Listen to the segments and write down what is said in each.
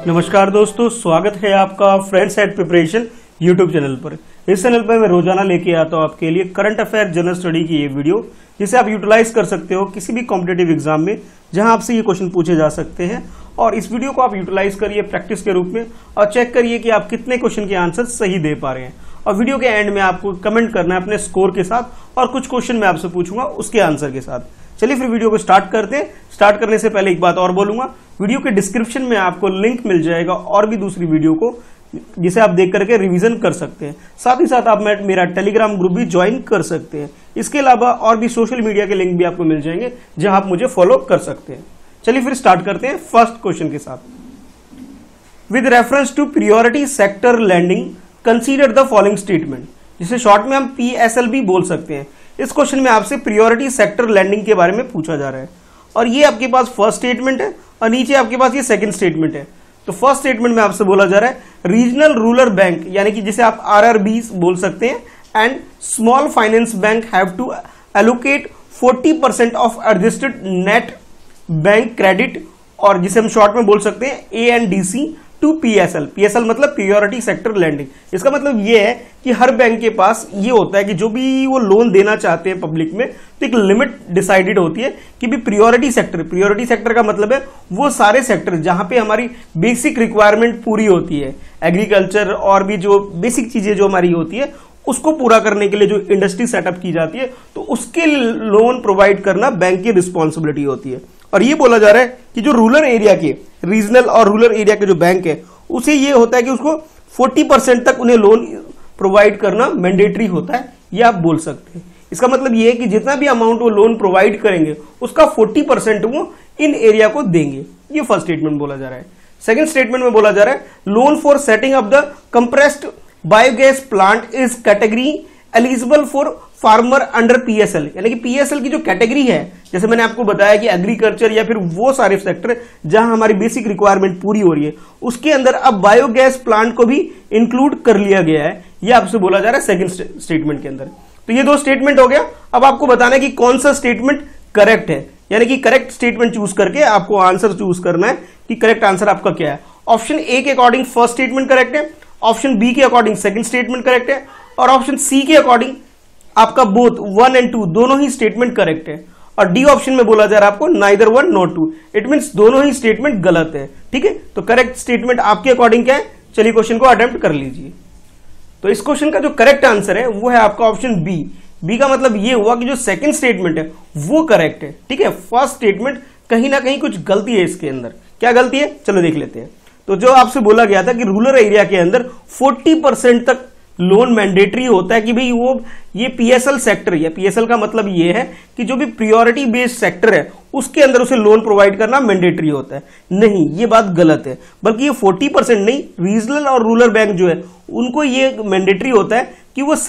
नमस्कार दोस्तों, स्वागत है आपका friends at preparation YouTube channel पर। इस चैनल पर मैं रोजाना लेके आता हूं आपके लिए करंट अफेयर जनरल स्टडी की ये वीडियो, जिसे आप यूटिलाइज कर सकते हो किसी भी कॉम्पिटेटिव एग्जाम में जहां आपसे ये क्वेश्चन पूछे जा सकते हैं। और इस वीडियो को आप यूटिलाइज करिए प्रैक्टिस के रूप में और चेक करिए कि आप कितने क्वेश्चन के आंसर सही दे पा रहे हैं। और वीडियो के एंड में आपको कमेंट करना है अपने स्कोर के साथ, और कुछ क्वेश्चन मैं आपसे पूछूंगा उसके आंसर के साथ। चलिए फिर वीडियो को स्टार्ट करते हैं। स्टार्ट करने से पहले एक बात और बोलूंगा, वीडियो के डिस्क्रिप्शन में आपको लिंक मिल जाएगा और भी दूसरी वीडियो को, जिसे आप देख करके रिवीजन कर सकते हैं। साथ ही साथ आप मेरा टेलीग्राम ग्रुप भी ज्वाइन कर सकते हैं। इसके अलावा और भी सोशल मीडिया के लिंक भी आपको मिल जाएंगे जहां आप मुझे फॉलो कर सकते हैं। चलिए फिर स्टार्ट करते हैं फर्स्ट क्वेश्चन के साथ। With reference to priority sector lending consider the following statement, जिसे शॉर्ट में हम PSL भी बोल सकते हैं। इस क्वेश्चन में आपसे प्रियोरिटी सेक्टर लैंडिंग के बारे में पूछा जा रहा है, और ये आपके पास फर्स्ट स्टेटमेंट है और नीचे आपके पास ये सेकंड स्टेटमेंट है। तो फर्स्ट स्टेटमेंट में आपसे बोला जा रहा है रीजनल रूरल बैंक, यानी कि जिसे आप RRB बोल सकते हैं, and small finance bank have to allocate 40% of adjusted net bank credit, और जिसे हम शॉर्ट में बोल सकते हैं ANDC टू PSL। PSL मतलब प्रियोरिटी सेक्टर लैंडिंग। इसका मतलब ये है कि हर बैंक के पास ये होता है कि जो भी वो लोन देना चाहते हैं पब्लिक में, तो एक लिमिट डिसाइडेड होती है कि भी प्रियोरिटी सेक्टर का मतलब है वो सारे सेक्टर जहां पे हमारी बेसिक रिक्वायरमेंट पूरी होती है, एग्रीकल्चर और भी जो बेसिक चीजें जो हमारी होती है उसको पूरा करने के लिए जो इंडस्ट्री सेटअप की जाती है, तो उसके लोन प्रोवाइड करना बैंक की रिस्पॉन्सिबिलिटी होती है। और ये बोला जा रहा है कि जो रूरल एरिया के, रीजनल और रूरल एरिया के जो बैंक है, उसे ये होता है कि उसको 40% तक उन्हें लोन प्रोवाइड करना मैंडेटरी होता है, ये आप बोल सकते हैं। इसका मतलब ये है कि जितना भी अमाउंट वो लोन प्रोवाइड करेंगे उसका 40% वो इन एरिया को देंगे। ये फर्स्ट स्टेटमेंट बोला जा रहा है। सेकंड स्टेटमेंट में बोला जा रहा है loan for setting up the compressed biogas plant is category eligible for farmer under PSL, यानी कि PSL की जो कैटेगरी है, जैसे मैंने आपको बताया कि एग्रीकल्चर या फिर वो सारे सेक्टर जहां हमारी बेसिक रिक्वायरमेंट पूरी हो रही है, उसके अंदर अब बायोगैस प्लांट को भी इंक्लूड कर लिया गया है। यह आपसे बोला जा रहा है सेकंड स्टेटमेंट के अंदर। तो ये दो स्टेटमेंट हो गया। अब आपको बताना है कि कौन सा स्टेटमेंट करेक्ट है, यानी कि करेक्ट स्टेटमेंट चूज करके आपको आंसर चूज करना है कि करेक्ट आंसर आपका क्या है। ऑप्शन A के अकॉर्डिंग फर्स्ट स्टेटमेंट करेक्ट है, ऑप्शन B के अकॉर्डिंग सेकंड स्टेटमेंट करेक्ट है, और ऑप्शन C के अकॉर्डिंग आपका बोथ 1 और 2 दोनों ही स्टेटमेंट करेक्ट है। और डी ऑप्शन में बोला जा रहा है आपको नाइदर 1 नॉर 2, इट मींस दोनों ही स्टेटमेंट गलत है। ठीक है, तो करेक्ट स्टेटमेंट आपके अकॉर्डिंग क्या है, चलिए क्वेश्चन को अटेम्प्ट कर लीजिए। तो इस क्वेश्चन का जो करेक्ट आंसर है वो है आपका ऑप्शन बी का मतलब ये हुआ कि जो सेकंड स्टेटमेंट है वो करेक्ट है। ठीक है, फर्स्ट स्टेटमेंट कहीं ना कहीं कुछ गलती है इसके अंदर। क्या गलती है, चलो देख लेते हैं। तो जो आपसे बोला गया था कि रूरल एरिया के अंदर 40% तक लोन मैंडेटरी होता है कि भाई वो ये PSL सेक्टर है। PSL का मतलब ये है कि जो भी प्रियोरिटी बेस्ड सेक्टर है उसके अंदर उसे लोन प्रोवाइड करना मैंडेटरी होता है। नहीं, ये बात गलत है, बल्कि ये 40% नहीं, रीजनल और रूरल बैंक जो है उनको ये मैंडेटरी होता है कि वो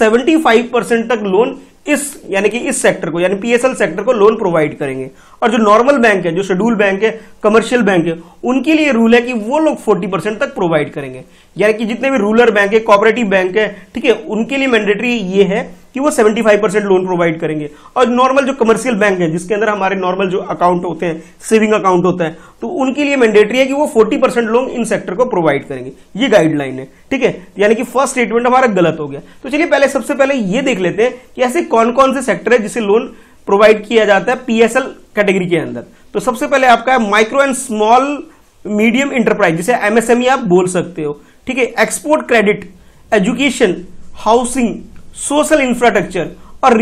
75% तक लोन यानी कि इस सेक्टर को, यानी PSL सेक्टर को लोन प्रोवाइड करेंगे। और जो नॉर्मल बैंक है, जो शेड्यूल बैंक है, कमर्शियल बैंक है, उनके लिए रूल है कि वो लोग 40% तक प्रोवाइड करेंगे। यानी कि जितने भी रूरल बैंक है, कोऑपरेटिव बैंक है, ठीक है, उनके लिए मैंडेटरी ये है कि वो 75% लोन प्रोवाइड करेंगे। और नॉर्मल जो कमर्शियल बैंक है, जिसके अंदर हमारे नॉर्मल जो अकाउंट होते हैं, सेविंग अकाउंट होता है, तो उनके लिए मैंडेटरी है कि वो 40% लोन इन सेक्टर को प्रोवाइड करेंगे। ये गाइडलाइन है। ठीक है, यानी कि फर्स्ट स्टेटमेंट हमारा गलत हो गया। तो चलिए सबसे पहले ये देख लेते हैं कि ऐसे कौन कौन से सेक्टर है जिसे लोन प्रोवाइड किया जाता है PSL कैटेगरी के अंदर। तो सबसे पहले आपका है micro and small medium enterprise, जिसे MSME आप बोल सकते हो। ठीक है, export credit, education, housing, social infrastructure और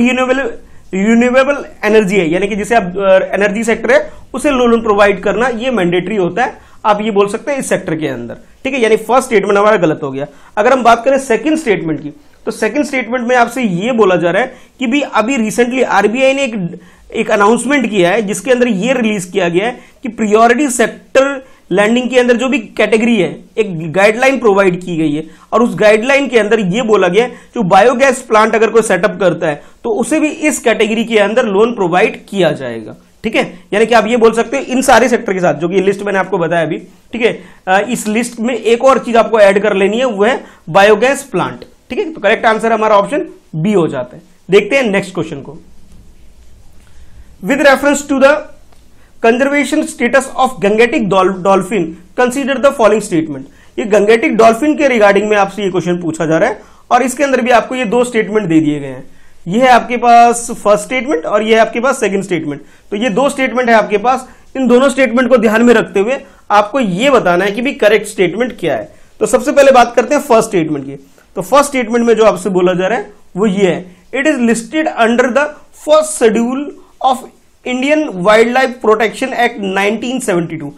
रिन्यूएबल एनर्जी है, यानी कि जिसे आप एनर्जी सेक्टर है उसे लोन प्रोवाइड करना ये मैंडेटरी होता है। आप ये बोल सकते हैं इस सेक्टर के अंदर। ठीक है, यानी फर्स्ट स्टेटमेंट हमारा गलत हो गया। अगर हम बात करें सेकंड स्टेटमेंट की, तो सेकंड स्टेटमेंट में आपसे ये बोला जा रहा है कि भी अभी रिसेंटली RBI ने एक अनाउंसमेंट किया है, जिसके अंदर ये रिलीज किया गया है कि प्रियोरिटी सेक्टर लैंडिंग के अंदर जो भी कैटेगरी है, एक गाइडलाइन प्रोवाइड की गई है, और उस गाइडलाइन के अंदर ये बोला गया है जो बायोगैस प्लांट अगर कोई सेटअप करता है तो उसे भी इस कैटेगरी के अंदर लोन प्रोवाइड किया जाएगा। ठीक है, यानी कि आप ये बोल सकते हैं इन सारे सेक्टर के साथ, जो कि लिस्ट मैंने आपको बताया अभी। ठीक है, इस लिस्ट में एक और चीज आपको ऐड कर लेनी है, वो है बायोगैस प्लांट। ठीक है, तो करेक्ट आंसर हमारा ऑप्शन बी हो जाता है। देखते हैं नेक्स्ट क्वेश्चन को। With reference to the conservation status of Gangetic dolphin, consider the following statement. ये गंगेटिक डॉल्फिन के रिगार्डिंग में आपसे ये क्वेश्चन पूछा जा रहा है और इसके अंदर भी आपको ये दो स्टेटमेंट दे दिए गए हैं। ये है आपके पास फर्स्ट स्टेटमेंट और ये है आपके पास सेकंड स्टेटमेंट। तो ये दो स्टेटमेंट है आपके पास। इन दोनों स्टेटमेंट को ध्यान में रखते हुए आपको ये बताना है कि भी करेक्ट स्टेटमेंट क्या है। तो सबसे पहले बात करते हैं फर्स्ट स्टेटमेंट की। तो फर्स्ट स्टेटमेंट में जो आपसे बोला जा रहा है वो ये है, it is listed under the first schedule of Indian wild life protection act 1972।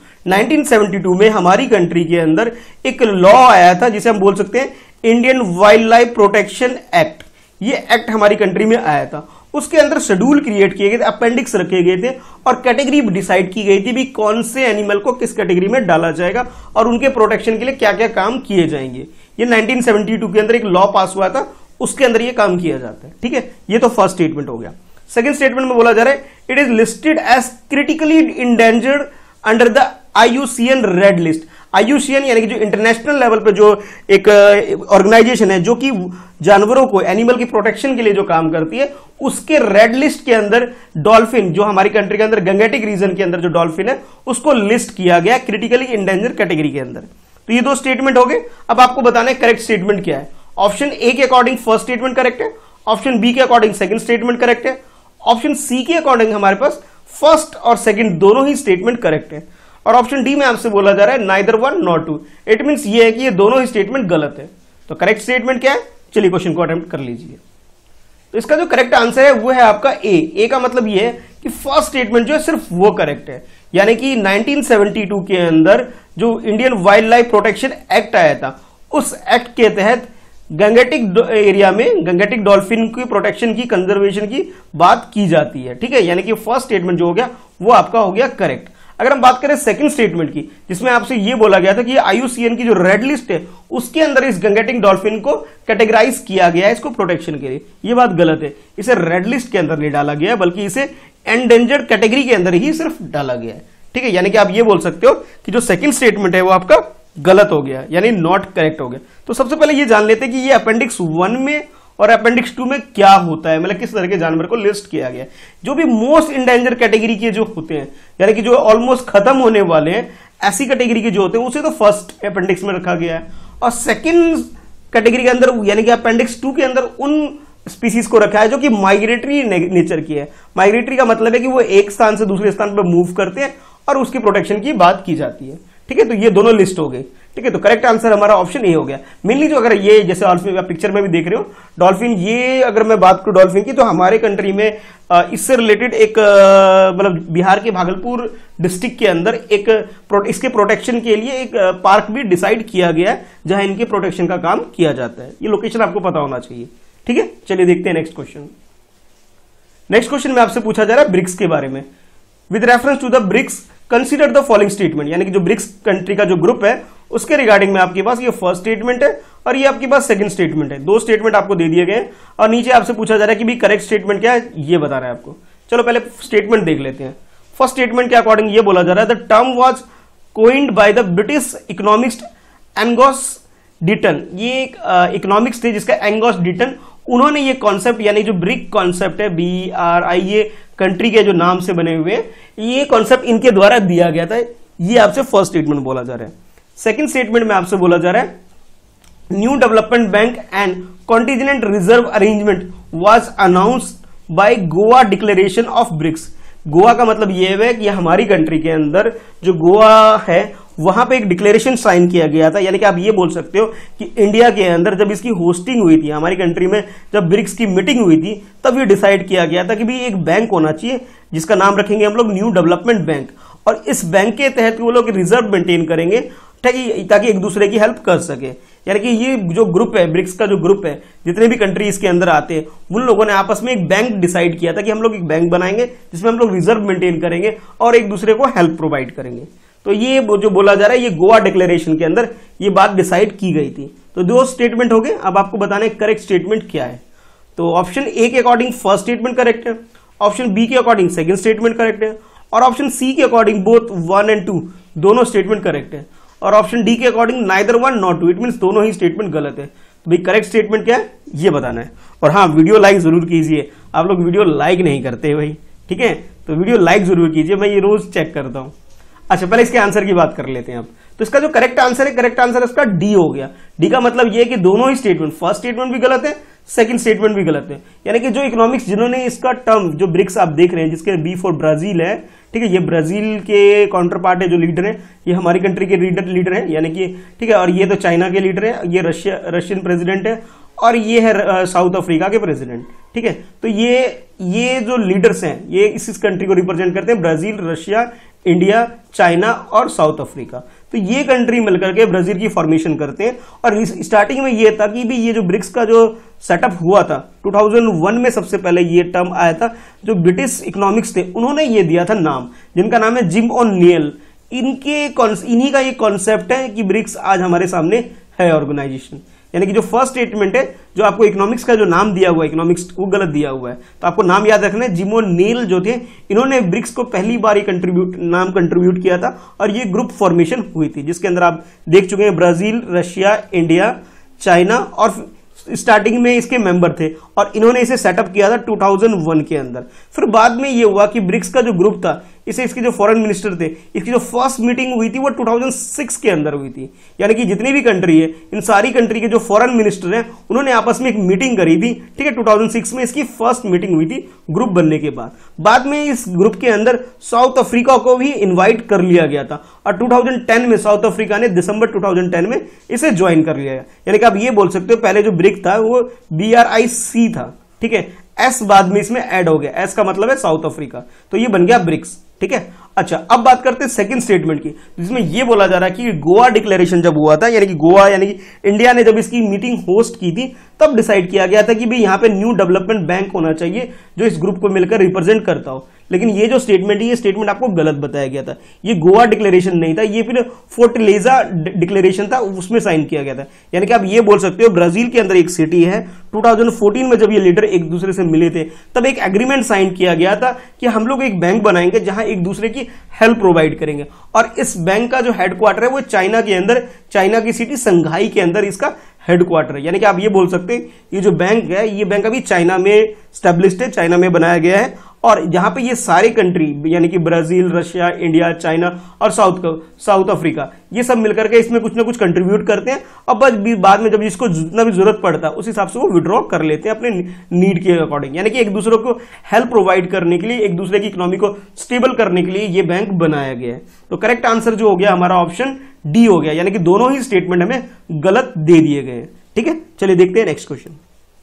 1972 में हमारी कंट्री के अंदर एक लॉ आया था जिसे हम बोल सकते हैं Indian wild life protection act. ये एक्ट हमारी कंट्री में आया था। उसके अंदर शेड्यूल क्रिएट किए गए थे, अपेंडिक्स रखे गए थे और कैटेगरी डिसाइड की गई थी भी कौन से एनिमल को किस कैटेगरी में डाला जाएगा और उनके प्रोटेक्शन के लिए क्या क्या काम किए जाएंगे। ये 1972 के अंदर एक लॉ पास हुआ था, उसके अंदर ये काम किया जाता है। ठीक है, ये तो फर्स्ट स्टेटमेंट हो गया। सेकंड स्टेटमेंट में बोला जा रहा है, it is listed as critically endangered under the IUCN red list. IUCN यानी कि जो इंटरनेशनल लेवल पे जो एक ऑर्गेनाइजेशन है जो कि जानवरों को, एनिमल की प्रोटेक्शन के लिए जो काम करती है, उसके रेड लिस्ट के अंदर डॉल्फिन, जो हमारी कंट्री के अंदर गंगेटिक रीजन के अंदर जो डॉल्फिन है उसको लिस्ट किया गया क्रिटिकली इंडेंजर कैटेगरी के अंदर। तो ये दो स्टेटमेंट हो गए। अब आपको बताना है करेक्ट स्टेटमेंट क्या है। ऑप्शन ए के अकॉर्डिंग फर्स्ट स्टेटमेंट करेक्ट है, ऑप्शन बी के अकॉर्डिंग सेकंड स्टेटमेंट करेक्ट है, ऑप्शन सी के अकॉर्डिंग हमारे पास फर्स्ट और सेकंड दोनों ही स्टेटमेंट करेक्ट है, और ऑप्शन डी में आपसे बोला जा रहा है neither one not two. It means ये है कि ये दोनों ही स्टेटमेंट गलत है। तो करेक्ट स्टेटमेंट क्या है, चलिए क्वेश्चन को अटेम्प्ट कर लीजिए। तो इसका जो करेक्ट आंसर है वो है आपका ए। ए का मतलब ये है कि फर्स्ट स्टेटमेंट जो है सिर्फ वो करेक्ट है, यानी कि 1972 के अंदर जो Indian wild life protection act आया था, उस एक्ट के तहत गंगेटिक एरिया में गंगेटिक डॉल्फिन की प्रोटेक्शन की, कंजर्वेशन की बात की जाती है। ठीक है, यानी कि फर्स्ट स्टेटमेंट जो हो गया वो आपका हो गया करेक्ट। अगर हम बात करें सेकंड स्टेटमेंट की, जिसमें आपसे ये बोला गया था कि IUCN की जो रेड लिस्ट है उसके अंदर इस गंगेटिक डॉल्फिन को कैटेगराइज किया गया है इसको प्रोटेक्शन के लिए, ये बात गलत है। इसे रेड लिस्ट के अंदर नहीं डाला गया बल्कि इसे एंडेंजर्ड कैटेगरी के अंदर ही सिर्फ डाला गया है। ठीक है, यानी कि आप ये बोल सकते हो कि जो सेकंड स्टेटमेंट है वो आपका गलत हो गया, यानी नॉट करेक्ट हो गया। तो सबसे पहले ये जान लेते हैं कि ये अपेंडिक्स 1 में और अपेंडिक्स 2 में क्या होता है, मतलब किस तरह के जानवर को लिस्ट किया गया है। जो भी मोस्ट इंडेंजर कैटेगरी के जो होते हैं, यानी कि जो ऑलमोस्ट खत्म होने वाले हैं, ऐसी कैटेगरी के जो होते हैं उसे तो फर्स्ट अपेंडिक्स में रखा गया है, और सेकंड कैटेगरी के अंदर यानी कि अपेंडिक्स 2 के अंदर उन स्पीसीज को रखा है जो कि माइग्रेटरी नेचर की है। माइग्रेटरी का मतलब है कि वो एक स्थान से दूसरे स्थान पर मूव करते हैं और उसकी प्रोटेक्शन की बात की जाती है। ठीक है, तो ये दोनों लिस्ट हो गई। ठीक है, तो करेक्ट आंसर हमारा ऑप्शन ए हो गया। मेनली जो अगर ये जैसे डॉल्फिन आप पिक्चर में भी देख रहे हो डॉल्फिन, ये अगर मैं बात करूं डॉल्फिन की, तो हमारे कंट्री में इससे रिलेटेड एक मतलब बिहार के भागलपुर डिस्ट्रिक्ट के अंदर एक इसके प्रोटेक्शन के लिए एक पार्क भी डिसाइड किया गया है जहां इनके प्रोटेक्शन का काम किया जाता है। ये लोकेशन आपको पता होना चाहिए। ठीक है, चलिए देखते हैं नेक्स्ट क्वेश्चन। नेक्स्ट क्वेश्चन में आपसे पूछा जा रहा है ब्रिक्स के बारे में। With reference to the BRICS consider the following statement, यानी कि जो ब्रिक्स कंट्री का जो ग्रुप है उसके रिगार्डिंग में आपके पास ये फर्स्ट स्टेटमेंट है और ये आपके पास सेकंड स्टेटमेंट है। दो स्टेटमेंट आपको दे दिए गए और नीचे आपसे पूछा जा रहा है कि भी करेक्ट स्टेटमेंट क्या है, ये बता रहा है आपको। चलो पहले स्टेटमेंट देख लेते हैं। फर्स्ट स्टेटमेंट के अकॉर्डिंग ये बोला जा रहा है, the term was coined by the British economist Angus Deaton. ये एक इकोनॉमिक्स थे जिसका एंगस डिटन, उन्होंने ये कॉन्सेप्ट यानी जो ब्रिक कॉन्सेप्ट है, BRI, ये कंट्री के जो नाम से बने हुए हैं, ये कॉन्सेप्ट इनके द्वारा दिया गया था। ये आपसे फर्स्ट स्टेटमेंट बोला जा रहा है। सेकंड स्टेटमेंट में आपसे बोला जा रहा है, new development bank and contingent reserve arrangement was announced by Goa declaration of BRICS. Goa का मतलब यह है कि हमारी कंट्री के अंदर जो गोवा है वहां पे एक डिक्लेरेशन साइन किया गया था, यानी कि आप ये बोल सकते हो कि इंडिया के अंदर जब इसकी होस्टिंग हुई थी, हमारी कंट्री में जब ब्रिक्स की मीटिंग हुई थी, तब ये डिसाइड किया गया था कि भी एक बैंक होना चाहिए जिसका नाम रखेंगे हम लोग न्यू डेवलपमेंट बैंक, और इस बैंक के तहत वो लोग रिजर्व मेंटेन करेंगे ताकि एक दूसरे की हेल्प कर सके। यानी कि ये जो ग्रुप है, ब्रिक्स का जो ग्रुप है, जितने भी कंट्री इसके अंदर आते हैं, उन लोगों ने आपस में एक बैंक डिसाइड किया था कि हम लोग एक बैंक बनाएंगे जिसमें हम लोग रिजर्व मेंटेन करेंगे और एक दूसरे को हेल्प प्रोवाइड करेंगे। तो ये जो बोला जा रहा है, ये गोवा डिक्लेरेशन के अंदर ये बात डिसाइड की गई थी। तो दो स्टेटमेंट हो गए। अब आपको बताना है करेक्ट स्टेटमेंट क्या है। तो ऑप्शन ए के अकॉर्डिंग फर्स्ट स्टेटमेंट करेक्ट है, ऑप्शन बी के अकॉर्डिंग सेकंड स्टेटमेंट करेक्ट है, और ऑप्शन सी के अकॉर्डिंग बोथ 1 और 2 दोनों स्टेटमेंट करेक्ट है, और ऑप्शन डी के according neither one not two, it means दोनों ही स्टेटमेंट गलत है। तो भाई करेक्ट स्टेटमेंट क्या है ये बताना है। और हाँ, वीडियो लाइक जरूर कीजिए, आप लोग वीडियो लाइक नहीं करते भाई, ठीक है। तो वीडियो लाइक जरूर कीजिए, मैं ये रोज चेक करता हूं। अच्छा, पहले इसके आंसर की बात कर लेते हैं अब। तो इसका जो करेक्ट आंसर है, करेक्ट आंसर इसका डी हो गया। डी का मतलब ये है कि दोनों ही स्टेटमेंट, फर्स्ट स्टेटमेंट भी गलत है, सेकंड स्टेटमेंट भी गलत है। यानी कि जो इकोनॉमिक्स जिन्होंने इसका टर्म, जो ब्रिक्स आप देख रहे हैं जिसके बी फॉर ब्राजील है, ठीक है, ये ब्राजील के काउंटर पार्ट है, जो लीडर है ये हमारी कंट्री के लीडर है, यानी कि ठीक है, और ये तो चाइना के लीडर है, ये रशियन प्रेसिडेंट है, और ये है साउथ अफ्रीका के प्रेसिडेंट, ठीक है। तो ये जो लीडर्स हैं ये इस कंट्री को रिप्रेजेंट करते हैं, ब्राजील, रशिया, इंडिया, चाइना और साउथ अफ्रीका। तो ये कंट्री मिलकर के ब्राजील की फॉर्मेशन करते हैं। और स्टार्टिंग में ये था कि भी ये जो ब्रिक्स का जो सेटअप हुआ था 2001 में, सबसे पहले ये टर्म आया था, जो ब्रिटिश इकोनॉमिक्स थे उन्होंने ये दिया था नाम, जिनका नाम है जिम ओ'नील। इन्हीं का ये कॉन्सेप्ट है कि ब्रिक्स आज हमारे सामने है ऑर्गेनाइजेशन। यानी कि जो फर्स्ट स्टेटमेंट है, जो आपको इकोनॉमिक्स का जो नाम दिया हुआ है, इकोनॉमिक्स वो गलत दिया हुआ है, तो आपको नाम याद रखना है। जिम ओ'नील जो थे, इन्होंने ब्रिक्स को पहली बार नाम कंट्रीब्यूट किया था, और ये ग्रुप फॉर्मेशन हुई थी, जिसके अंदर आप देख चुके हैं ब्राजील, रशिया, इंडिया, चाइना, और स्टार्टिंग में इसके मेंबर थे, और इन्होंने इसे सेटअप किया था 2001 के अंदर। फिर बाद में ये हुआ कि ब्रिक्स का जो ग्रुप था, इसके जो फॉरेन मिनिस्टर थे, इसकी जो फर्स्ट मीटिंग हुई थी वो 2006 के अंदर हुई थी। यानी कि जितनी भी कंट्री है, इन सारी कंट्री के जो फॉरेन मिनिस्टर हैं, उन्होंने आपस में एक मीटिंग करी थी, ठीक है। 2006 में इसकी फर्स्ट मीटिंग हुई थी ग्रुप बनने के बाद में इस ग्रुप के अंदर साउथ अफ्रीका को भी इन्वाइट कर लिया गया था, और 2010 में साउथ अफ्रीका ने दिसंबर 2010 में इसे ज्वाइन कर लिया। यानी कि आप ये बोल सकते हो पहले जो ब्रिक था वो BRIC था, ठीक है, एस बाद में इसमें ऐड हो गया, एस का मतलब है साउथ अफ्रीका, तो ये बन गया ब्रिक्स, ठीक है। अच्छा, अब बात करते हैं सेकंड स्टेटमेंट की, जिसमें ये बोला जा रहा है कि गोवा डिक्लेरेशन जब हुआ था, यानी कि गोवा यानी कि इंडिया ने जब इसकी मीटिंग होस्ट की थी, तब डिसाइड किया गया था कि भाई यहाँ पे न्यू डेवलपमेंट बैंक होना चाहिए जो इस ग्रुप को मिलकर रिप्रेजेंट करता हो। लेकिन ये जो स्टेटमेंट है, ये स्टेटमेंट आपको गलत बताया गया था। ये गोवा डिक्लेरेशन नहीं था, ये फिर फोर्टलेजा डिक्लेरेशन था, उसमें साइन किया गया था। यानी कि आप ये बोल सकते हो ब्राजील के अंदर एक सिटी है, 2014 में जब ये लीडर एक दूसरे से मिले थे, तब एक एग्रीमेंट साइन किया गया था कि हम लोग एक बैंक बनाएंगे जहां एक दूसरे की हेल्प प्रोवाइड करेंगे। और इस बैंक का जो हेडक्वार्टर है वो चाइना के अंदर, चाइना की सिटी संघाई के अंदर इसका हेडक्वार्टर है। यानी कि आप ये बोल सकते हैं ये जो बैंक है, ये बैंक अभी चाइना में स्टैब्लिश्ड है, चाइना में बनाया गया है, और जहां पे ये सारे कंट्री यानी कि ब्राजील, रशिया, इंडिया, चाइना और साउथ अफ्रीका, ये सब मिलकर के इसमें कुछ ना कुछ कंट्रीब्यूट करते हैं। अब बस बाद में जब इसको जितना भी जरूरत पड़ता है उस हिसाब से वो विड्रॉ कर लेते हैं अपने नीड के अकॉर्डिंग। यानी कि एक दूसरे को हेल्प प्रोवाइड करने के लिए, एक दूसरे की इकोनॉमी को स्टेबल करने के लिए ये बैंक बनाया गया है। तो करेक्ट आंसर जो हो गया हमारा ऑप्शन डी हो गया, यानी कि दोनों ही स्टेटमेंट हमें गलत दे दिए गए। ठीक है, चलिए देखते हैं नेक्स्ट क्वेश्चन।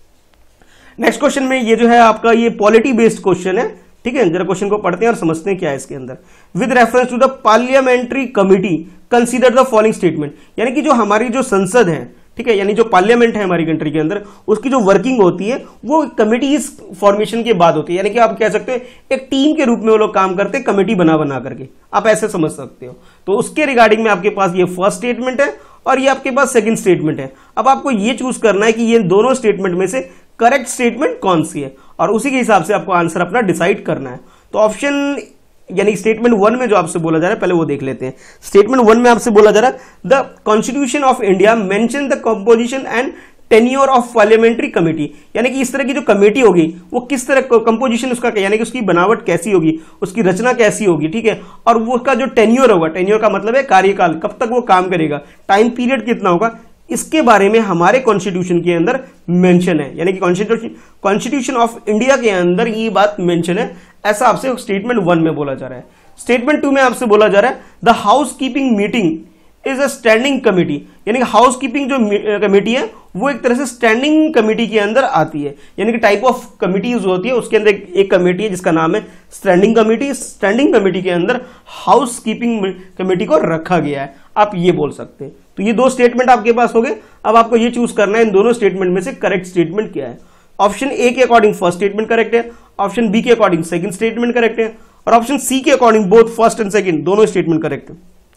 नेक्स्ट क्वेश्चन में ये जो है आपका ये पॉलिटी बेस्ड क्वेश्चन है। ठीक है, जरा क्वेश्चन को पढ़ते हैं और समझते हैं क्या है इसके अंदर। With reference to the parliamentary committee consider the following statement, यानी कि जो हमारी जो संसद है, ठीक है, यानी जो पार्लियामेंट है हमारी कंट्री के अंदर, उसकी जो वर्किंग होती है वो कमेटी इस फॉर्मेशन के बाद होती है। यानी कि आप कह सकते हो एक टीम के रूप में वो लोग काम करते हैं, कमेटी बना करके, आप ऐसे समझ सकते हो। तो उसके रिगार्डिंग में आपके पास ये फर्स्ट स्टेटमेंट है और ये आपके पास सेकंड स्टेटमेंट है। अब आपको ये चूज करना है कि ये दोनों स्टेटमेंट में से करेक्ट स्टेटमेंट कौन सी है, और उसी के हिसाब से आपको आंसर अपना डिसाइड करना है। तो ऑप्शन यानी स्टेटमेंट 1 में जो आपसे बोला जा रहा है, पहले वो देख लेते हैं। स्टेटमेंट 1 में आपसे बोला जा रहा है the constitution of India mention the composition and tenure of parliamentary committee, यानी कि इस तरह की जो कमेटी होगी वो किस तरह कंपोजिशन उसका, यानी कि उसकी बनावट कैसी होगी, उसकी रचना कैसी होगी, ठीक है, और वो उसका जो टेन्योर होगा, टेन्योर का मतलब है कार्यकाल, कब तक वो काम करेगा, टाइम पीरियड कितना होगा, इसके बारे में हमारे कॉन्स्टिट्यूशन के अंदर मेंशन है। यानी कि कॉन्स्टिट्यूशन ऑफ इंडिया के अंदर ये बात मेंशन है, ऐसा आपसे स्टेटमेंट 1 में बोला जा रहा है। स्टेटमेंट 2 में आपसे बोला जा रहा है the house keeping meeting is a standing committee, यानी कि हाउस कीपिंग जो कमेटी है वो एक तरह से स्टैंडिंग कमेटी के अंदर आती है। यानी कि टाइप ऑफ कमिटीज होती है, उसके अंदर एक कमेटी है जिसका नाम है स्टैंडिंग कमेटी। स्टैंडिंग कमेटी के अंदर हाउस कीपिंग कमेटी को रखा गया है, आप ये बोल सकते हैं। तो ये दो स्टेटमेंट आपके पास हो गए। अब आपको ये चूज करना है इन दोनों स्टेटमेंट में से करेक्ट स्टेटमेंट क्या है। ऑप्शन ए के अकॉर्डिंग फर्स्ट स्टेटमेंट करेक्ट है, ऑप्शन बी के अकॉर्डिंग सेकंड स्टेटमेंट करेक्ट है, और ऑप्शन सी के according both first and second दोनों स्टेटमेंट करेक्ट है,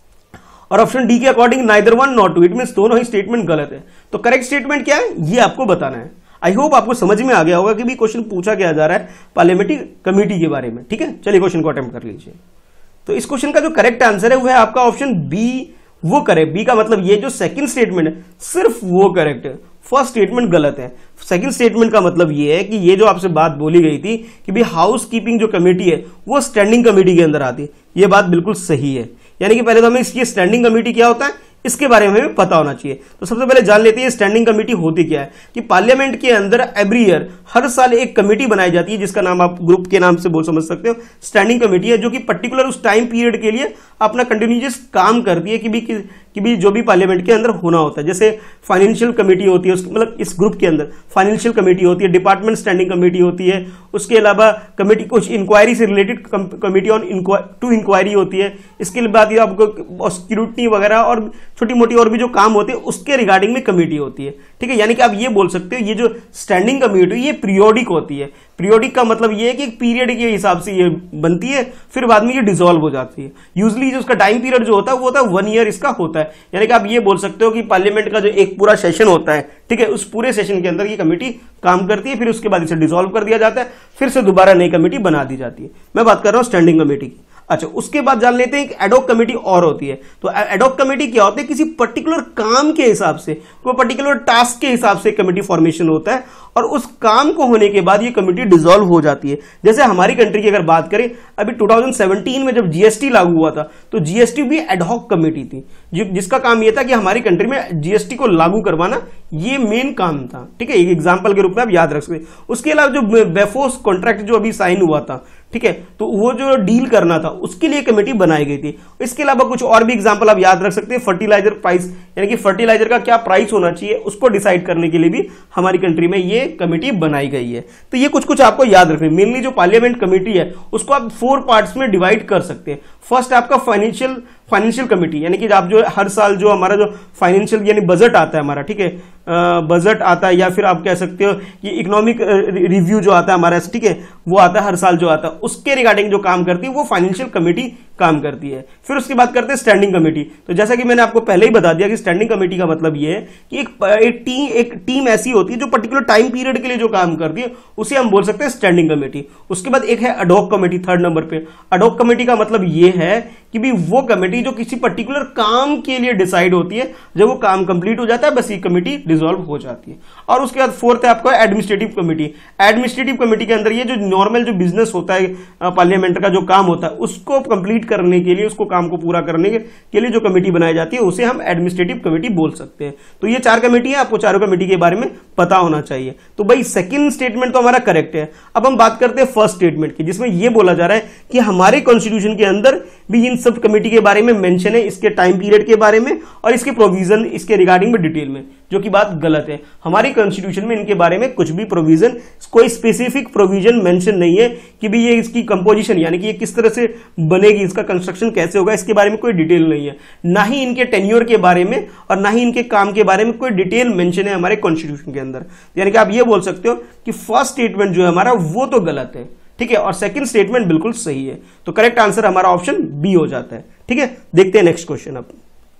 और ऑप्शन डी के according neither one not two, it means दोनों ही स्टेटमेंट गलत है। तो करेक्ट स्टेटमेंट क्या है ये आपको बताना है। आई होप आपको समझ में आ गया होगा कि भी क्वेश्चन पूछा क्या जा रहा है पार्लियामेंट्री कमेटी के बारे में। ठीक है, चलिए क्वेश्चन को अटेम्प्ट कर लीजिए। तो इस क्वेश्चन का जो करेक्ट आंसर है वो है आपका ऑप्शन बी, वो करेक्ट। बी का मतलब ये जो सेकंड स्टेटमेंट है सिर्फ वो करेक्ट है, फर्स्ट स्टेटमेंट गलत है। सेकंड स्टेटमेंट का मतलब ये है कि ये जो आपसे बात बोली गई थी कि भाई हाउस कीपिंग जो कमेटी है वो स्टैंडिंग कमेटी के अंदर आती है, ये बात बिल्कुल सही है। यानी कि पहले तो हमें इसकी स्टैंडिंग कमेटी क्या होता है इसके बारे में हमें पता होना चाहिए। तो सबसे पहले जान लेते हैं स्टैंडिंग कमेटी होती क्या है। कि पार्लियामेंट के अंदर एवरी ईयर हर साल एक कमेटी बनाई जाती है जिसका नाम आप ग्रुप के नाम से बोल समझ सकते हो, स्टैंडिंग कमेटी है, जो कि पर्टिकुलर उस टाइम पीरियड के लिए अपना कंटिन्यूस काम करती है कि भी जो भी पार्लियामेंट के अंदर होना होता है। जैसे फाइनेंशियल कमेटी होती है, मतलब इस ग्रुप के अंदर फाइनेंशियल कमेटी होती है, डिपार्टमेंट स्टैंडिंग कमेटी होती है, उसके अलावा कमेटी कुछ इंक्वायरी से related committee on to inquiry होती है। इसके बाद ये आपको स्क्रूटनी वगैरह और छोटी मोटी और भी जो काम होते हैं उसके रिगार्डिंग में कमेटी होती है। ठीक है, यानी कि आप ये बोल सकते हो ये जो स्टैंडिंग कमेटी ये पीरियोडिक होती है। पीरियोडिक का मतलब ये है कि एक पीरियड के हिसाब से ये बनती है, फिर बाद में ये डिसॉल्व हो जाती है। यूजली जो उसका टाइम पीरियड जो होता है वो होता है 1 ईयर इसका होता है। यानी कि आप ये बोल सकते हो कि पार्लियामेंट का जो एक पूरा सेशन होता है, ठीक है, उस पूरे सेशन के अंदर ये कमेटी काम करती है, फिर उसके बाद इसे डिसॉल्व कर दिया जाता है, फिर से दोबारा नई कमेटी बना दी जाती है। मैं बात कर रहा हूं स्टैंडिंग कमेटी की। अच्छा, उसके बाद जान लेते हैं एक एडॉक कमेटी और होती है। तो एडॉक कमेटी क्या होती है, किसी पर्टिकुलर काम के हिसाब से, कोई पर्टिकुलर टास्क के हिसाब से कमेटी फॉर्मेशन होता है और उस काम को होने के बाद ये कमेटी डिसॉल्व हो जाती है। जैसे हमारी कंट्री की अगर बात करें, अभी 2017 में जब जीएसटी लागू हुआ था तो जीएसटी भी एडहॉक कमेटी थी, जिसका काम यह था कि हमारी कंट्री में जीएसटी को लागू करवाना, ये मेन काम था। ठीक है, एक एग्जांपल के रूप में आप याद रख सकते। उसके अलावा जो बेफोर्स कॉन्ट्रैक्ट जो अभी साइन हुआ था, ठीक है, तो वो जो डील करना था उसके लिए कमेटी बनाई गई थी। इसके अलावा कुछ और भी एग्जांपल आप याद रख सकते हैं। फर्टिलाइजर प्राइस, यानी कि फर्टिलाइजर का क्या प्राइस होना चाहिए उसको डिसाइड करने के लिए भी हमारी कंट्री में ये कमेटी बनाई गई है। तो ये कुछ आपको याद रखना। मेनली जो पार्लियामेंट कमेटी है उसको आप 4 पार्ट्स में डिवाइड कर सकते हैं। फर्स्ट आपका फाइनेंशियल कमेटी, यानी कि आप जो हर साल जो हमारा जो फाइनेंशियल यानी बजट आता है हमारा, ठीक है, बजट आता है, या फिर आप कह सकते हो कि इकोनॉमिक रिव्यू जो आता है हमारा, ठीक है, वो आता है हर साल जो आता है, उसके रिगार्डिंग जो काम करती है वो फाइनेंशियल कमेटी काम करती है। फिर उसकी बात करते हैं स्टैंडिंग कमेटी। तो जैसा कि मैंने आपको पहले ही बता दिया कि स्टैंडिंग कमेटी का मतलब ये है कि एक टीम ऐसी होती है जो पर्टिकुलर टाइम पीरियड के लिए जो काम करती है उसे हम बोल सकते हैं स्टैंडिंग कमेटी। उसके बाद एक है एडहॉक कमेटी, 3rd नंबर पे। एडहॉक कमेटी का मतलब ये है कि भी वो कमेटी जो किसी पर्टिकुलर काम के लिए डिसाइड होती है, जब वो काम कंप्लीट हो जाता है बस ये कमेटी डिसॉल्व हो जाती है। और उसके बाद 4th है आपका एडमिनिस्ट्रेटिव कमेटी। एडमिनिस्ट्रेटिव कमेटी के अंदर ये जो नॉर्मल जो बिजनेस होता है पार्लियामेंट का जो काम होता है उसको कंप्लीट करने के लिए, उसको काम को पूरा करने के लिए जो कमेटी बनाई जाती है उसे हम एडमिनिस्ट्रेटिव कमेटी बोल सकते हैं। तो ये 4 कमेटी है, आपको चारों कमेटी के बारे में पता होना चाहिए। तो भाई सेकंड स्टेटमेंट तो हमारा करेक्ट है। अब हम बात करते हैं फर्स्ट स्टेटमेंट की, जिसमें यह बोला जा रहा है कि हमारे कॉन्स्टिट्यूशन के अंदर भी इन सब कमेटी के बारे में मेंशन है, इसके टाइम पीरियड के बारे में और इसके प्रोविजन, इसके रिगार्डिंग में डिटेल में, जो कि बात गलत है। हमारी कॉन्स्टिट्यूशन में इनके बारे में कुछ भी प्रोविजन, कोई स्पेसिफिक प्रोविजन मेंशन नहीं है कि भी ये इसकी कंपोजिशन, यानी कि ये किस तरह से बनेगी, इसका कंस्ट्रक्शन कैसे होगा, इसके बारे में कोई डिटेल नहीं है। ना ही इनके टेन्योर के बारे में और ना ही इनके काम के बारे में कोई डिटेल मेंशन है हमारे कॉन्स्टिट्यूशन के अंदर। यानी कि आप ये बोल सकते हो कि फर्स्ट स्टेटमेंट जो है हमारा वो तो गलत है, ठीक है, और सेकंड स्टेटमेंट बिल्कुल सही है। तो करेक्ट आंसर हमारा ऑप्शन बी हो जाता है। ठीक है, देखते हैं नेक्स्ट क्वेश्चन। अब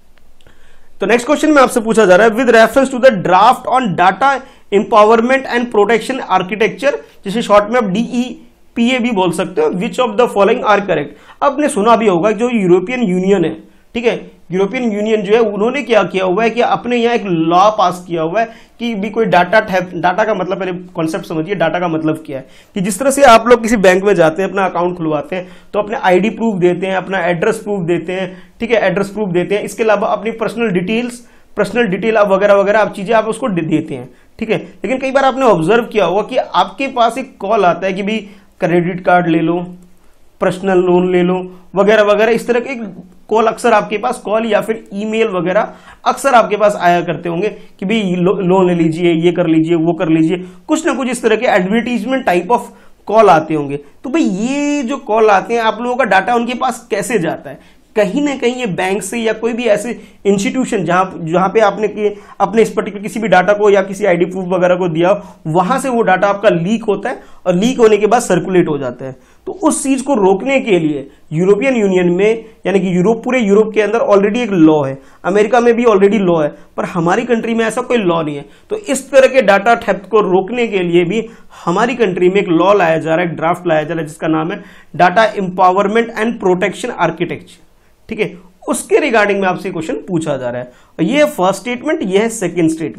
तो नेक्स्ट क्वेश्चन में आपसे पूछा जा रहा है with reference to the draft on data empowerment and protection architecture, जिसे शॉर्ट में आप DEPA भी बोल सकते हो, which of the following are correct. आपने सुना भी होगा जो यूरोपियन यूनियन है, ठीक है, यूरोपियन यूनियन जो है उन्होंने क्या किया हुआ है कि अपने यहाँ एक लॉ पास किया हुआ है कि भी कोई डाटा का मतलब, पहले कॉन्सेप्ट समझिए, डाटा का मतलब क्या है। कि जिस तरह से आप लोग किसी बैंक में जाते हैं, अपना अकाउंट खुलवाते हैं, तो अपने ID प्रूफ देते हैं, अपना एड्रेस प्रूफ देते हैं, ठीक है, एड्रेस प्रूफ देते हैं, इसके अलावा अपनी पर्सनल डिटेल वगैरह वगैरह आप चीजें आप उसको देते हैं, ठीक है। लेकिन कई बार आपने ऑब्जर्व किया होगा कि आपके पास एक कॉल आता है कि भाई क्रेडिट कार्ड ले लो, पर्सनल लोन ले लो, वगैरह वगैरह, इस तरह के कॉल अक्सर आपके पास, कॉल या फिर ईमेल वगैरह अक्सर आपके पास आया करते होंगे कि भाई लोन ले लीजिए, ये कर लीजिए, वो कर लीजिए, कुछ ना कुछ इस तरह के एडवर्टीजमेंट टाइप ऑफ कॉल आते होंगे। तो भाई ये जो कॉल आते हैं, आप लोगों का डाटा उनके पास कैसे जाता है? कहीं ना कहीं ये बैंक से या कोई भी ऐसे इंस्टीट्यूशन जहां पे आपने अपने इस पर्टिकुलर किसी भी डाटा को या किसी ID प्रूफ वगैरह को दिया, वहां से वो डाटा आपका लीक होता है और लीक होने के बाद सर्कुलेट हो जाता है। तो उस चीज को रोकने के लिए यूरोपियन यूनियन में, यानी कि पूरे यूरोप के अंदर ऑलरेडी एक लॉ है, अमेरिका में भी ऑलरेडी लॉ है, पर हमारी कंट्री में ऐसा कोई लॉ नहीं है। तो इस तरह के डाटा थेफ्ट को रोकने के लिए भी हमारी कंट्री में एक लॉ लाया जा रहा है, एक ड्राफ्ट लाया जा रहा है, जिसका नाम है data empowerment and protection architecture, ठीक है। उसके रिगार्डिंग में आपसे क्वेश्चन पूछा जा रहा है। ये है फर्स्ट स्टेटमेंट, ये है सेकंड स्टेटमेंट।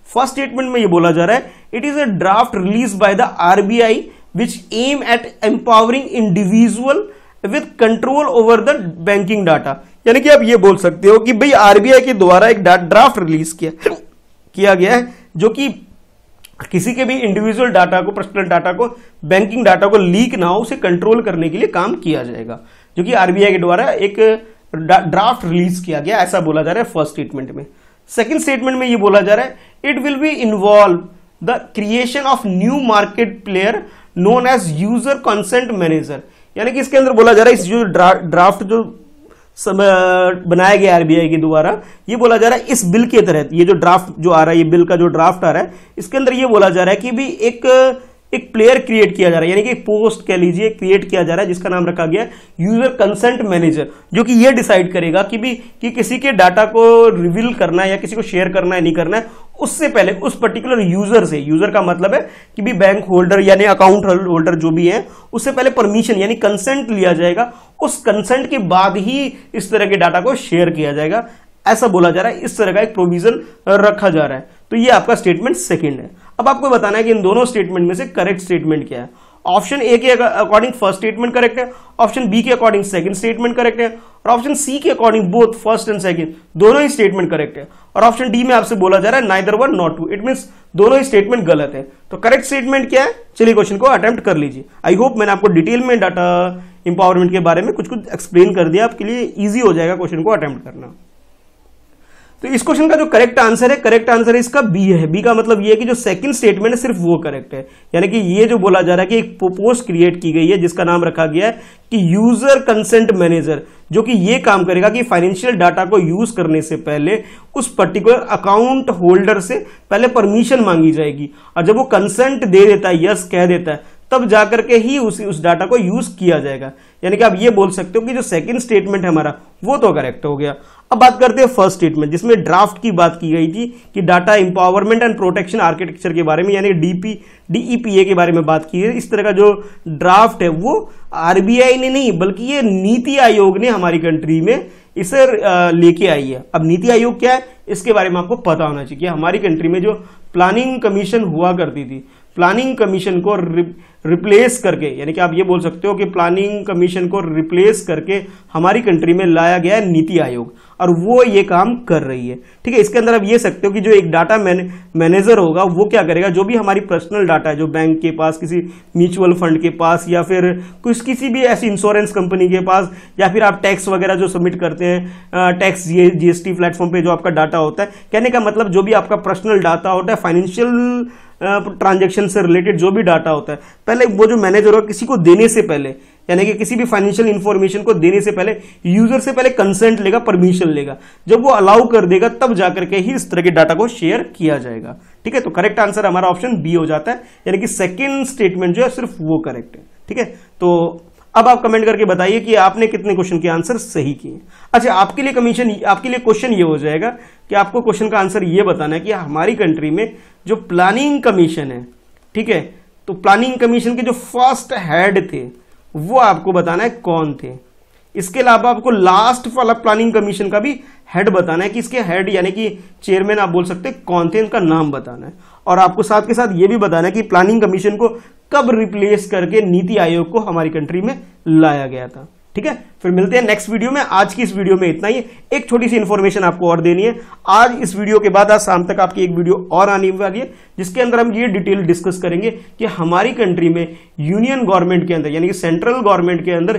फर्स्ट स्टेटमेंट में ये बोला जा रहा है it is a draft release by the RBI which aim at empowering individual with control over the banking data. यानी कि आप ये बोल सकते हो कि भाई आरबीआई के द्वारा एक ड्राफ्ट रिलीज किया गया है जो कि किसी के भी इंडिविजुअल डाटा को, पर्सनल डाटा को, बैंकिंग डाटा को लीक ना हो, उसे कंट्रोल करने के लिए काम किया जाएगा, जो कि आरबीआई के द्वारा एक ड्राफ्ट रिलीज किया गया, ऐसा बोला जा रहा है फर्स्ट स्टेटमेंट में। सेकंड स्टेटमेंट में ये बोला जा रहा है it will be involve the creation of new market player known as user consent manager. यानी कि इसके अंदर बोला जा रहा है इस जो ड्राफ्ट जो बनाया गया आरबीआई के द्वारा, ये बोला जा रहा है इस बिल के तहत, ये जो ड्राफ्ट जो आ रहा है, ये बिल का जो ड्राफ्ट आ रहा है, इसके अंदर ये बोला जा रहा है कि भी एक प्लेयर क्रिएट किया जा रहा है, यानी कि एक पोस्ट कह लीजिए क्रिएट किया जा रहा है जिसका नाम रखा गया यूजर कंसेंट मैनेजर, जो कि ये डिसाइड करेगा कि किसी के डाटा को रिवील करना है या किसी को शेयर करना है नहीं करना है, उससे पहले उस पर्टिकुलर यूजर से, यूजर का मतलब है कि भी बैंक होल्डर यानी अकाउंट होल्डर जो भी है, उससे पहले परमिशन यानी कंसेंट लिया जाएगा, उस कंसेंट के बाद ही इस तरह के डाटा को शेयर किया जाएगा, ऐसा बोला जा रहा है। इस तरह का एक प्रोविजन रखा जा रहा है। तो ये आपका स्टेटमेंट सेकंड है। अब आपको बताना है कि इन दोनों स्टेटमेंट में से करेक्ट स्टेटमेंट क्या है। ऑप्शन ए के अकॉर्डिंग फर्स्ट स्टेटमेंट करेक्ट है, ऑप्शन बी के अकॉर्डिंग सेकंड स्टेटमेंट करेक्ट है, और ऑप्शन सी के according both first and second दोनों ही स्टेटमेंट करेक्ट है, और ऑप्शन डी में आपसे बोला जा रहा है neither one not two, it means दोनों ही स्टेटमेंट गलत है। तो करेक्ट स्टेटमेंट क्या है, चलिए क्वेश्चन को अटेम्प्ट कर लीजिए। आई होप मैंने आपको डिटेल में डाटा इंपावरमेंट के बारे में कुछ एक्सप्लेन कर दिया, आपके लिए ईजी हो जाएगा क्वेश्चन को अटेम्प्ट करना। तो इस क्वेश्चन का जो करेक्ट आंसर है इसका बी है। बी का मतलब ये है कि जो सेकंड स्टेटमेंट है सिर्फ वो करेक्ट है, यानी कि ये जो बोला जा रहा है कि एक पोस्ट क्रिएट की गई है जिसका नाम रखा गया है कि यूजर कंसेंट मैनेजर, जो कि ये काम करेगा कि फाइनेंशियल डाटा को यूज करने से पहले उस पर्टिकुलर अकाउंट होल्डर से पहले परमिशन मांगी जाएगी, और जब वो कंसेंट दे देता है, यस कह देता है, तब जाकर के ही उस डाटा को यूज किया जाएगा। यानी कि आप ये बोल सकते हो कि जो सेकंड स्टेटमेंट है हमारा वो तो करेक्ट हो गया। अब बात करते हैं फर्स्ट स्टेटमेंट, जिसमें ड्राफ्ट की बात की गई थी कि data empowerment and protection architecture के बारे में, यानी डीईपीए के बारे में बात की है। इस तरह का जो ड्राफ्ट है वो आरबीआई ने नहीं बल्कि ये नीति आयोग ने हमारी कंट्री में इसे लेके आई है। अब नीति आयोग क्या है इसके बारे में आपको पता होना चाहिए कि हमारी कंट्री में जो प्लानिंग कमीशन हुआ करती थी, प्लानिंग कमीशन को रिप्लेस करके, यानी कि आप ये बोल सकते हो कि प्लानिंग कमीशन को रिप्लेस करके हमारी कंट्री में लाया गया है नीति आयोग, और वो ये काम कर रही है। ठीक है, इसके अंदर आप ये सकते हो कि जो एक डाटा मैनेजर होगा वो क्या करेगा, जो भी हमारी पर्सनल डाटा है जो बैंक के पास, किसी म्यूचुअल फंड के पास, या फिर किसी भी ऐसी इंश्योरेंस कंपनी के पास, या फिर आप टैक्स वगैरह जो सबमिट करते हैं टैक्स जीएसटी प्लेटफॉर्म पे जो आपका डाटा होता है, कहने का मतलब जो भी आपका पर्सनल डाटा होता है, फाइनेंशियल ट्रांजैक्शन से रिलेटेड जो भी डाटा होता है, पहले वो जो मैनेजर होगा किसी को देने से पहले, यानी कि किसी भी फाइनेंशियल इंफॉर्मेशन को देने से पहले यूजर से पहले कंसेंट लेगा, परमिशन लेगा, जब वो अलाउ कर देगा तब जाकर के ही इस तरह के डाटा को शेयर किया जाएगा। ठीक है, तो करेक्ट आंसर हमारा ऑप्शन बी हो जाता है, यानी कि सेकंड स्टेटमेंट जो है सिर्फ वो करेक्ट है। ठीक है, तो अब आप कमेंट करके बताइए कि आपने कितने क्वेश्चन के आंसर सही किए। अच्छा, आपके लिए क्वेश्चन ये हो जाएगा कि आपको क्वेश्चन का आंसर ये बताना है कि हमारी कंट्री में जो प्लानिंग कमीशन है, ठीक है, तो प्लानिंग कमीशन के जो फर्स्ट हेड थे वो आपको बताना है कौन थे। इसके अलावा आपको लास्ट वाला प्लानिंग कमीशन का भी हेड बताना है कि इसके हेड यानी कि चेयरमैन आप बोल सकते हैं कौन थे, इनका नाम बताना है, और आपको साथ के साथ ये भी बताना है कि प्लानिंग कमीशन को कब रिप्लेस करके नीति आयोग को हमारी कंट्री में लाया गया था। ठीक है, फिर मिलते हैं नेक्स्ट वीडियो में। आज की इस वीडियो में इतना ही। एक छोटी सी इंफॉर्मेशन आपको और देनी है, आज इस वीडियो के बाद आज शाम तक आपकी एक वीडियो और आने वाली है जिसके अंदर हम ये डिटेल डिस्कस करेंगे कि हमारी कंट्री में यूनियन गवर्नमेंट के अंदर यानी कि सेंट्रल गवर्नमेंट के अंदर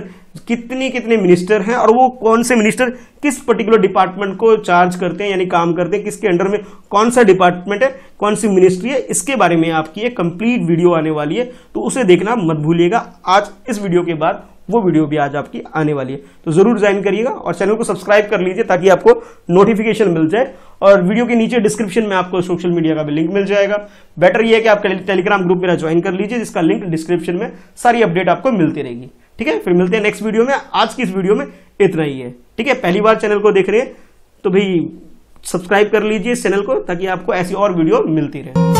कितने मिनिस्टर हैं, और वो कौन से मिनिस्टर किस पर्टिकुलर डिपार्टमेंट को चार्ज करते हैं यानी काम करते हैं, किसके अंडर में कौन सा डिपार्टमेंट है, कौन सी मिनिस्ट्री है, इसके बारे में आपकी एक कंप्लीट वीडियो आने वाली है, तो उसे देखना मत भूलिएगा। आज इस वीडियो के बाद वो वीडियो भी आज आपकी आने वाली है, तो जरूर ज्वाइन करिएगा और चैनल को सब्सक्राइब कर लीजिए ताकि आपको नोटिफिकेशन मिल जाए, और वीडियो के नीचे डिस्क्रिप्शन में आपको सोशल मीडिया का भी लिंक मिल जाएगा। बेटर ये है कि आप टेलीग्राम ग्रुप मेरा ज्वाइन कर लीजिए जिसका लिंक डिस्क्रिप्शन में, सारी अपडेट आपको मिलती रहेगी। ठीक है, फिर मिलते हैं नेक्स्ट वीडियो में। आज की इस वीडियो में इतना ही है। ठीक है, पहली बार चैनल को देख रहे हैं तो भाई सब्सक्राइब कर लीजिए इस चैनल को ताकि आपको ऐसी और वीडियो मिलती रहे।